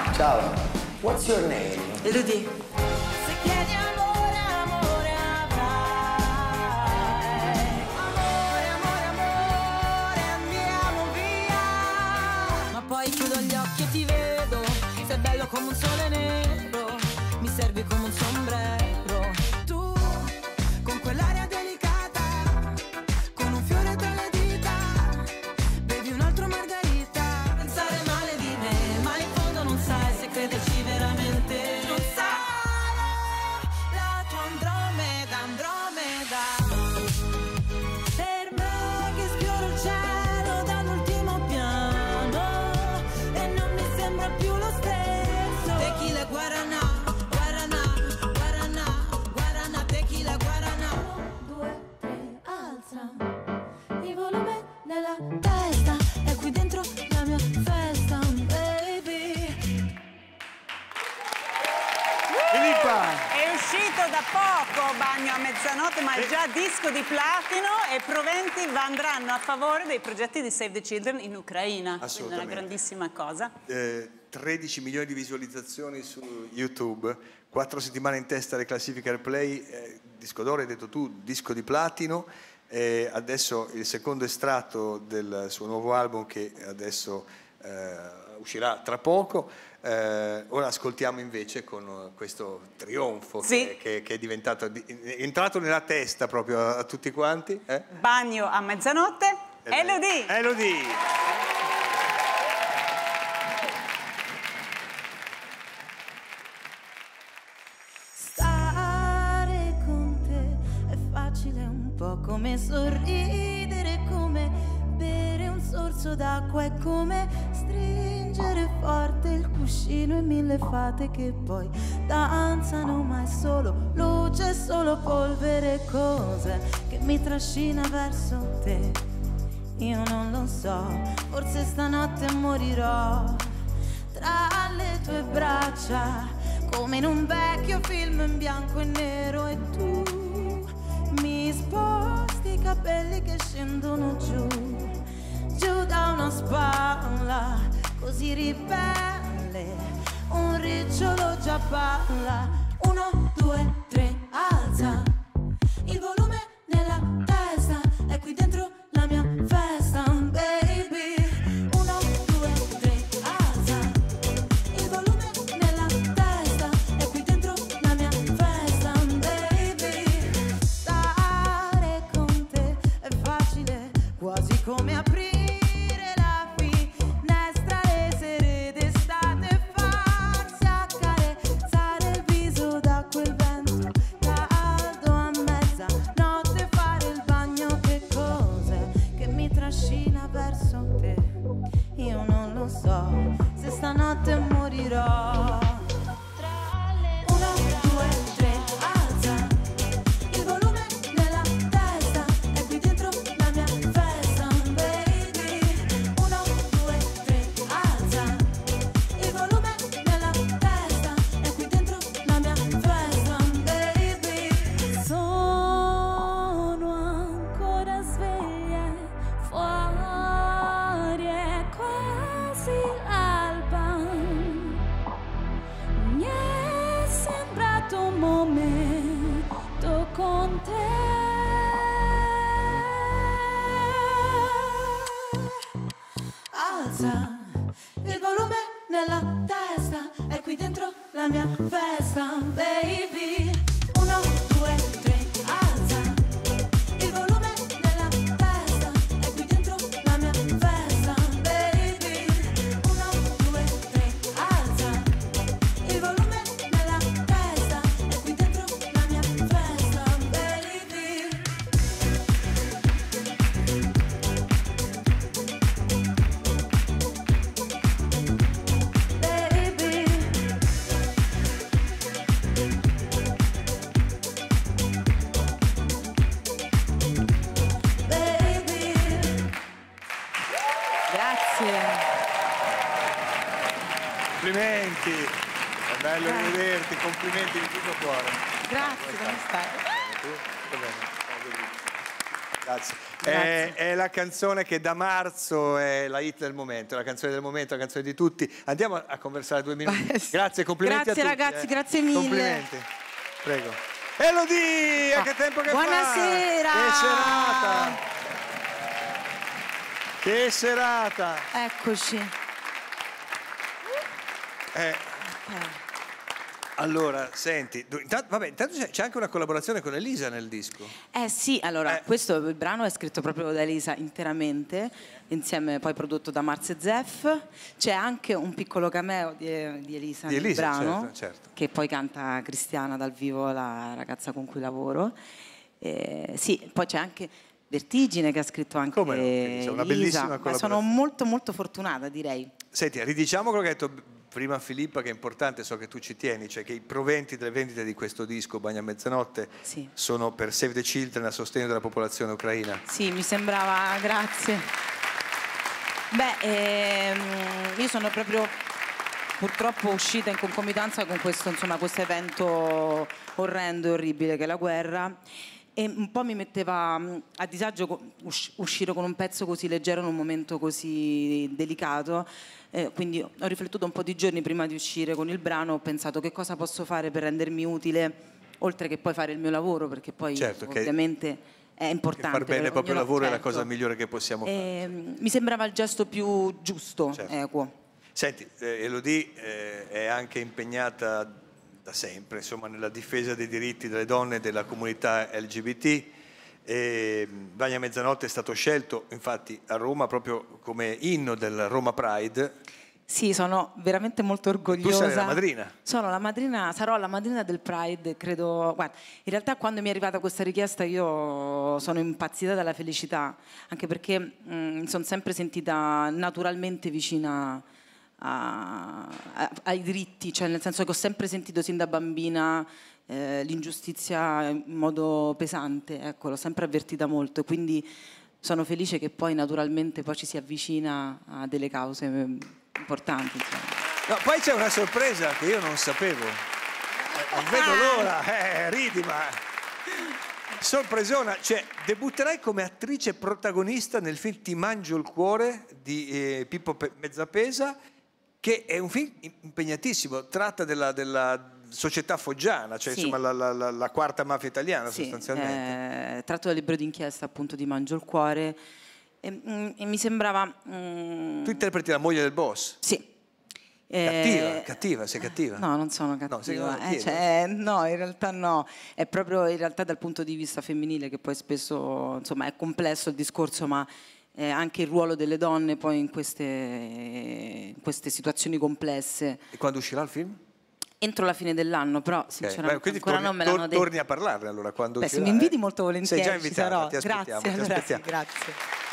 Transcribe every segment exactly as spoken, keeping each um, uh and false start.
Ciao. What's your name? Elodie. Se chiedi amore, amore avrai. Amore, amore, amore, andiamo via. Ma poi chiudo gli occhi e ti vedo. Sei bello come un sole nero. Mi servi come un sombrero. Tu, con quell'aria delicata, con un fiore tra le dita, bevi un altro margarita. Pensare male di me, ma in fondo non sai se crederci veramente. Non sarò la tua Andromeda, Andromeda. Per me che sfioro il cielo dall'ultimo piano e non mi sembra più lo stesso. Tequila Guaraná, Guaraná, Guaraná, Guaraná, tequila Guaraná. Due, tre, alza il volume nella testa e qui dentro la mia festa, baby. Filippa! È uscito da poco Bagno a mezzanotte, ma è già disco di platino e proventi andranno a favore dei progetti di Save the Children in Ucraina. Quindi è una grandissima cosa. Eh, tredici milioni di visualizzazioni su YouTube, quattro settimane in testa alle classifiche Airplay, eh, disco d'oro, hai detto tu, disco di platino. Eh, adesso il secondo estratto del suo nuovo album che adesso eh, uscirà tra poco. Eh, ora ascoltiamo invece con questo trionfo Sì. che, che, che è diventato di, è entrato nella testa proprio a, a tutti quanti. Eh? Bagno a mezzanotte, Elodie. Elodie. Stare con te è facile, un po' come sorridere, come bere un sorso d'acqua, è come stringere forte il cuscino e mille fate che poi danzano, ma è solo luce, solo polvere, cose che mi trascina verso te. Io non lo so, forse stanotte morirò tra le tue braccia, come in un vecchio film in bianco e nero, e tu mi sposti i capelli che scendono giù, giù da una spalla, così ribelle, un ricciolo già balla. Uno, due, tre, alza il volume nella testa, è qui dentro la mia festa, baby. Uno, due, tre, alza il volume nella testa, è qui dentro la mia festa, baby. Stare con te è facile, quasi come aprire la finestra le sere d'estate, farsi accarezzare il viso da quel vento caldo a mezzanotte, fare il bagno, che cose che mi trascina verso te. Io non lo so se stanotte morirò. Uno, due, tre, alza il volume nella testa, è qui dentro la mia festa, baby. Uno, due, tre, alza il volume nella testa, è qui dentro la mia festa, baby. Sono ancora sveglia, fuori è quasi l'alba. Mi è sembrato un momento con te. Alza il volume nella testa, è qui dentro la mia festa, baby. Uno, due, tre, alza il volume nella testa, è qui dentro la mia festa, baby. Uno, due, tre, alza il volume nella testa, è qui dentro la mia festa, baby. Baby. Baby. Grazie. Complimenti, è bello Grazie. rivederti, complimenti di tutto cuore. Grazie, come stai? Tu? Tutto bene? Grazie. È, è la canzone che da marzo è la hit del momento, la canzone del momento, la canzone di tutti. Andiamo a conversare due minuti. Grazie, complimenti grazie, a tutti. Ragazzi, eh. grazie mille. Complimenti. Prego. Elodie, oh, che tempo che buonasera. fa? Che serata! Che serata! Eccoci. Eh. Okay. Allora, senti, intanto, vabbè, intanto c'è anche una collaborazione con Elisa nel disco. Eh sì, allora, eh. questo il brano è scritto proprio da Elisa interamente, insieme poi prodotto da Marz e Zeff. C'è anche un piccolo cameo di, di Elisa di nel Elisa, brano, certo, certo. che poi canta Cristiana dal vivo, la ragazza con cui lavoro. Eh, sì, poi c'è anche Vertigine che ha scritto anche Come no? Elisa, una bellissima collaborazione. Sono molto molto fortunata, direi. Senti, ridiciamo quello che hai detto prima Filippa, che è importante, so che tu ci tieni, cioè che i proventi delle vendite di questo disco Bagno a mezzanotte sì. sono per Save the Children a sostegno della popolazione ucraina. Sì, mi sembrava, grazie. Beh, ehm, io sono proprio purtroppo uscita in concomitanza con questo, insomma, questo evento orrendo e orribile che è la guerra. E un po' mi metteva a disagio uscire con un pezzo così leggero in un momento così delicato, eh, quindi ho riflettuto un po' di giorni prima di uscire con il brano, ho pensato che cosa posso fare per rendermi utile, oltre che poi fare il mio lavoro, perché poi certo, ovviamente è importante. Far bene il proprio lavoro certo. è la cosa certo. migliore che possiamo fare. E, mi sembrava il gesto più giusto, certo. equo. Senti, eh, Elodie eh, è anche impegnata da sempre, insomma, nella difesa dei diritti delle donne e della comunità L G B T. E Bagno a mezzanotte è stato scelto infatti a Roma proprio come inno del Roma Pride. Sì, sono veramente molto orgogliosa. Tu sei la madrina? Sono la madrina, sarò la madrina del Pride, credo. Guarda, in realtà quando mi è arrivata questa richiesta io sono impazzita dalla felicità, anche perché mi sono sempre sentita naturalmente vicina A, a, ai diritti, cioè nel senso che ho sempre sentito sin da bambina eh, l'ingiustizia in modo pesante, ecco, l'ho sempre avvertita molto, e quindi sono felice che poi naturalmente poi ci si avvicina a delle cause importanti. No, poi c'è una sorpresa che io non sapevo, eh, non vedo l'ora, eh, ridi ma... Sorpresona, cioè debutterai come attrice protagonista nel film Ti mangio il cuore di eh, Pippo Mezzapesa, che è un film impegnatissimo, tratta della, della società foggiana, cioè sì. insomma la, la, la, la quarta mafia italiana sì, sostanzialmente. Eh, tratto dal libro d'inchiesta appunto Ti mangio il cuore e, mm, e mi sembrava... Mm... Tu interpreti la moglie del boss? Sì. Cattiva, eh, cattiva, sei cattiva? No, non sono cattiva. No, eh, cioè, no, in realtà no. È proprio in realtà dal punto di vista femminile che poi spesso insomma è complesso il discorso, ma eh, anche il ruolo delle donne poi in queste, in queste situazioni complesse. E quando uscirà il film? Entro la fine dell'anno, però sinceramente okay. Beh, ancora torni, non me l'hanno detto. Torni a parlarne allora quando Beh, uscirà. se mi inviti eh. molto volentieri. Sei già invitata, ti aspettiamo. Grazie, ti allora aspettiamo. sì, grazie.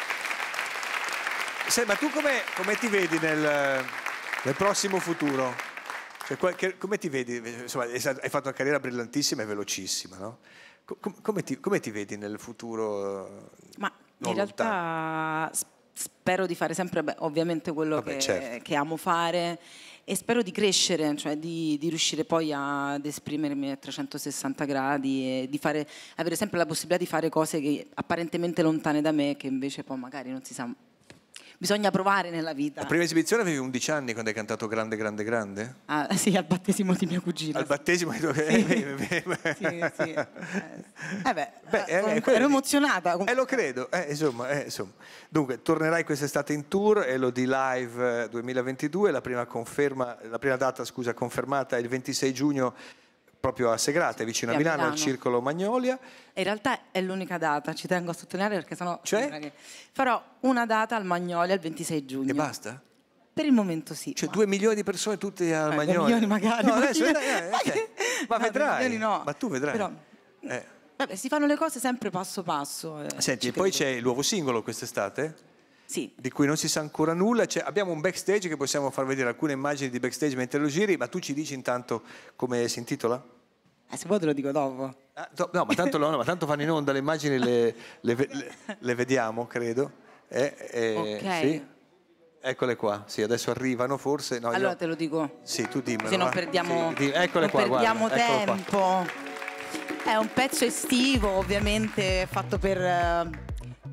Sai, ma tu come, come ti vedi nel... nel prossimo futuro? Cioè, che, come ti vedi? Insomma, hai fatto una carriera brillantissima e velocissima, no? Com, come, ti, come ti vedi nel futuro? Ma in realtà spero di fare sempre, beh, ovviamente quello Vabbè, che, certo. che amo fare, e spero di crescere, cioè di, di riuscire poi ad esprimermi a trecentosessanta gradi e di fare, avere sempre la possibilità di fare cose che apparentemente lontane da me, che invece poi magari non si sa. Bisogna provare nella vita. La prima esibizione avevi undici anni quando hai cantato Grande, Grande, Grande? Ah, sì, al battesimo di mia cugina. Al battesimo di tua cugina? Sì, sì, sì. Eh beh, beh eh, ero emozionata. Eh, lo credo. Eh, insomma, eh, insomma. Dunque, tornerai quest'estate in tour, Elodie Live duemilaventidue, la prima, conferma, la prima data scusa, confermata è il ventisei giugno, proprio a Segrate, vicino a Milano, al Circolo Magnolia. In realtà è l'unica data, ci tengo a sottolineare perché sennò cioè? che farò una data al Magnolia il ventisei giugno. E basta? Per il momento sì. Cioè ma... due milioni di persone tutte al eh, Magnolia? Due milioni magari. No, ma, adesso, dai, eh, okay. ma no, vedrai. No. Ma tu vedrai. Però, eh. vabbè, si fanno le cose sempre passo passo. Eh, Senti, poi c'è il nuovo singolo quest'estate? Sì. Di cui non si sa ancora nulla. Cioè, abbiamo un backstage che possiamo far vedere alcune immagini di backstage mentre lo giri, ma tu ci dici intanto come si intitola? Eh, se vuoi te lo dico dopo. Ah, no, ma tanto, no, ma tanto fanno in onda le immagini, le, le, le, le vediamo, credo. Eh, eh, ok. Sì. Eccole qua, sì, adesso arrivano forse. No, allora io... te lo dico. Sì, tu dimmelo. Se non perdiamo, sì, eccole non qua, perdiamo guarda, tempo. È un pezzo estivo, ovviamente, fatto per,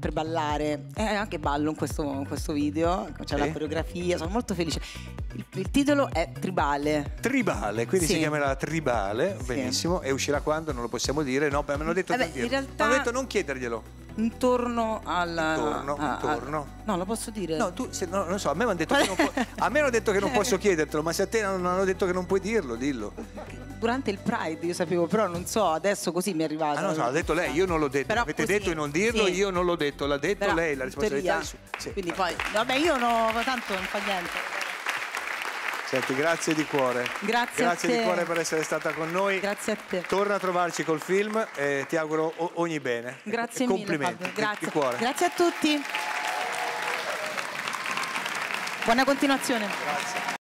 per ballare. E anche ballo in questo, in questo video, c'è Sì. la coreografia, sono molto felice. Il, il titolo è Tribale. Tribale, quindi Sì. si chiamerà Tribale, Sì. benissimo, e uscirà quando? Non lo possiamo dire, no, beh, mi hanno detto, Eh beh, di dirlo. in realtà- Mi hanno detto non chiederglielo. Intorno al... Intorno, a- a- intorno. no, lo posso dire? No, tu, se, no, non so, a me mi hanno detto che non po- a me hanno detto che non posso chiedertelo, ma se a te non hanno detto che non puoi dirlo, dillo. Durante il Pride io sapevo, però non so, adesso così mi è arrivato. Ah, no, so, l'ha detto lei, io non l'ho detto. Però Avete così, detto di non dirlo, sì. io non l'ho detto, l'ha detto Però, lei, la in responsabilità teoria, è su. Sì. Quindi poi, vabbè, io no, tanto non fa niente. Senti, grazie di cuore. Grazie a Grazie te. di cuore per essere stata con noi. Grazie a te. Torna a trovarci col film e ti auguro o- ogni bene. Grazie E mille, complimenti. Fabio. di- Grazie. Di cuore. Grazie a tutti. Buona continuazione. Grazie.